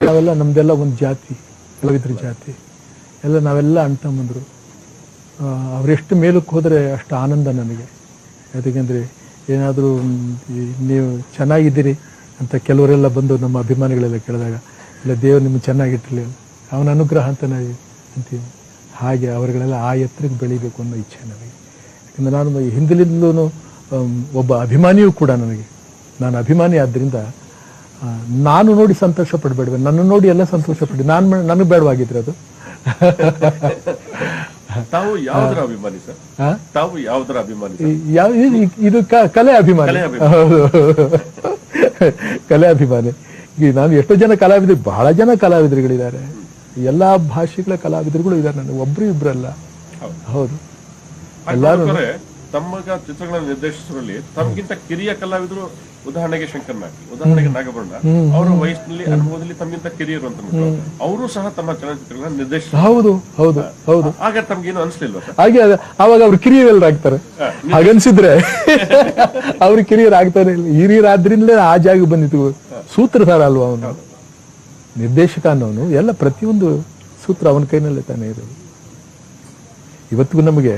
ನಾವೆಲ್ಲ ನಮ್ದೆಲ್ಲ ಒಂದು ಜಾತಿ, ಕಲಾವಿದ್ರ ಜಾತಿ ಎಲ್ಲ, ನಾವೆಲ್ಲ ಅಣ್ತಮ್ಮಂದರು. ಅವರೆಷ್ಟು ಮೇಲಕ್ಕೆ ಹೋದರೆ ಅಷ್ಟು ಆನಂದ ನನಗೆ. ಯಾಕೆಂದರೆ ಏನಾದರೂ ನೀವು ಚೆನ್ನಾಗಿದ್ದೀರಿ ಅಂತ ಕೆಲವರೆಲ್ಲ ಬಂದು ನಮ್ಮ ಅಭಿಮಾನಿಗಳೆಲ್ಲ ಕೇಳಿದಾಗ, ಇಲ್ಲ ದೇವರು ನಿಮ್ಗೆ ಚೆನ್ನಾಗಿಟ್ಟಿರಲಿಲ್ಲ, ಅವನ ಅನುಗ್ರಹ ಅಂತ ನಾವು ಅಂತೀವಿ. ಹಾಗೆ ಅವರುಗಳೆಲ್ಲ ಆ ಎತ್ತರಕ್ಕೆ ಬೆಳಿಬೇಕು ಅನ್ನೋ ಇಚ್ಛೆ ನನಗೆ. ಯಾಕಂದರೆ ನಾನು ಹಿಂದಿನಿಂದಲೂ ಒಬ್ಬ ಅಭಿಮಾನಿಯೂ ಕೂಡ ನನಗೆ. ನಾನು ಅಭಿಮಾನಿ ಆದ್ದರಿಂದ ನಾನು ನೋಡಿ ಸಂತೋಷ ಪಡಬೇಡ್ವೆ, ನನ್ನ ನೋಡಿ ಎಲ್ಲ ಸಂತೋಷ ಪಡಿ. ನನಗೆ ಬೇಡವಾಗಿದ್ರೆ ಅದು. ತಾವು ಯಾವುದರ ಅಭಿಮಾನಿ ಸರ್? ತಾವು ಯಾವುದರ ಅಭಿಮಾನಿ? ಇದು ಕಲೆ ಅಭಿಮಾನಿ. ಹೌದು, ಕಲೆ ಅಭಿಮಾನಿ. ಈಗ ನಾನು ಎಷ್ಟೋ ಜನ ಕಲಾವಿದರು, ಬಹಳ ಜನ ಕಲಾವಿದರುಗಳಿದ್ದಾರೆ, ಎಲ್ಲಾ ಭಾಷೆಗಳ ಕಲಾವಿದರುಗಳು ಇದ್ದಾರೆ, ನನಗೆ ಒಬ್ರು ಇಬ್ರಲ್ಲ. ಹೌದು, ಎಲ್ಲರೂ. ತಮ್ಮಗ ಚಿತ್ರಗಳ ನಿರ್ದೇಶಕರಲ್ಲಿ ತಮಗಿಂತ ಕಿರಿಯ ಕಲಾವಿದರು, ಉದಾಹರಣೆಗೆ ಶಂಕರ್ ನಾಗ್, ಉದಾಹರಣೆಗೆ ನಾಗಭರಣ, ಅವರ ವಯಸ್ಸಿನಲ್ಲಿ ಅನುಭವದಲ್ಲಿ ತಮಗಿಂತ ಕಿರಿಯರು ಅಂತ ಅವರು ಸಹ ತಮ್ಮ ಚಲನಚಿತ್ರಗಳನ್ನ ನಿರ್ದೇಶಕ. ಹೌದು ಹೌದು ಹೌದು. ಆಗ ತಮ್ಗೇನು ಅನ್ಸ್ಲಿಲ್ವಾ ಸರ್? ಹಾಗೆ ಅವಾಗ ಅವ್ರು ಕಿರಿಯರಾಗ್ತಾರೆ. ಹಾಗನ್ಸಿದ್ರೆ ಅವ್ರು ಕಿರಿಯರಾಗ್ತಾರೆ. ಹಿರಿಯರಾದ್ರಿಂದಲೇ ಆ ಜಾಗ ಬಂದಿತ್ತು. ಸೂತ್ರಧಾರ ಅಲ್ವಾ ಅವನು, ನಿರ್ದೇಶಕ ಅನ್ನೋನು. ಎಲ್ಲ ಪ್ರತಿಯೊಂದು ಸೂತ್ರ ಅವನ ಕೈನಲ್ಲೇ ತಾನೇ ಇರೋದು. ಇವತ್ತಿಗೂ ನಮಗೆ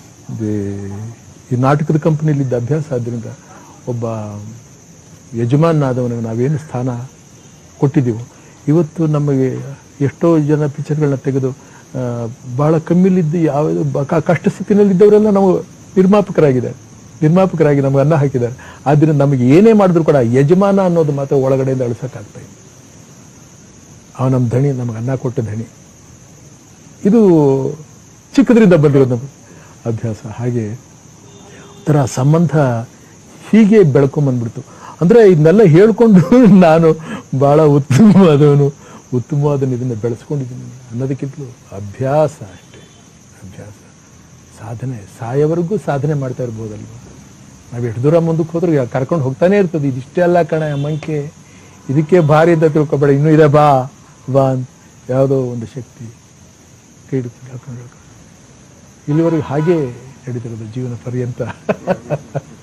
ಈ ನಾಟಕದ ಕಂಪನಿಯಲ್ಲಿದ್ದ ಅಭ್ಯಾಸ ಆದ್ರಿಂದ ಒಬ್ಬ ಯಜಮಾನಾದವನಿಗೆ ನಾವೇನು ಸ್ಥಾನ ಕೊಟ್ಟಿದ್ದೀವೋ, ಇವತ್ತು ನಮಗೆ ಎಷ್ಟೋ ಜನ ಪಿಕ್ಚರ್ಗಳನ್ನ ತೆಗೆದು ಬಹಳ ಕಮ್ಮಿಲಿದ್ದು ಯಾವ ಕಷ್ಟ ಸ್ಥಿತಿನಲ್ಲಿದ್ದವರೆಲ್ಲ ನಾವು ನಿರ್ಮಾಪಕರಾಗಿ ನಮಗೆ ಅನ್ನ ಹಾಕಿದ್ದಾರೆ. ಆದ್ದರಿಂದ ನಮಗೆ ಏನೇ ಮಾಡಿದ್ರು ಕೂಡ ಯಜಮಾನ ಅನ್ನೋದು ಮಾತ್ರ ಒಳಗಡೆಯಿಂದ ಅಳಿಸೋಕ್ಕಾಗ್ತಾ ಇದೆ. ಅವ ನಮ್ಮ ಧಣಿ, ನಮಗೆ ಅನ್ನ ಕೊಟ್ಟ ಧಣಿ. ಇದು ಚಿಕ್ಕದ್ರಿಂದ ಬಂದಿರೋದು ನಮಗೆ ಅಭ್ಯಾಸ. ಹಾಗೆ ಒಂಥರ ಸಂಬಂಧ ಹೀಗೆ ಬೆಳ್ಕೊಂಬಂದ್ಬಿಡ್ತು. ಅಂದರೆ ಇದನ್ನೆಲ್ಲ ಹೇಳ್ಕೊಂಡು ನಾನು ಭಾಳ ಉತ್ತಮವಾದ ಇದನ್ನು ಬೆಳೆಸ್ಕೊಂಡಿದ್ದೀನಿ ಅನ್ನೋದಕ್ಕಿಂತಲೂ ಅಭ್ಯಾಸ ಅಷ್ಟೇ. ಅಭ್ಯಾಸ, ಸಾಧನೆ, ಸಾಯವರೆಗೂ ಸಾಧನೆ ಮಾಡ್ತಾ ಇರ್ಬೋದಲ್ವ. ನಾವು ಎಷ್ಟು ದೂರ ಮುಂದಕ್ಕೆ ಹೋದ್ರೆ ಕರ್ಕೊಂಡು ಹೋಗ್ತಾನೆ ಇರ್ತದೆ. ಇದಿಷ್ಟೇ ಅಲ್ಲ ಕಣ ಮಂಕೆ, ಇದಕ್ಕೆ ಭಾರಿ ಅಂತ ತಿಳ್ಕೊಬೇಡ, ಇನ್ನೂ ಇದೆ ಬಾ ಅಂತ ಯಾವುದೋ ಒಂದು ಶಕ್ತಿ ಕೈ ಹಿಡ್ಕೊಂಡು ಇಲ್ಲಿವರೆಗೂ ಹಾಗೆ ನಡೀತಿರೋದು ಜೀವನ ಪರ್ಯಂತ.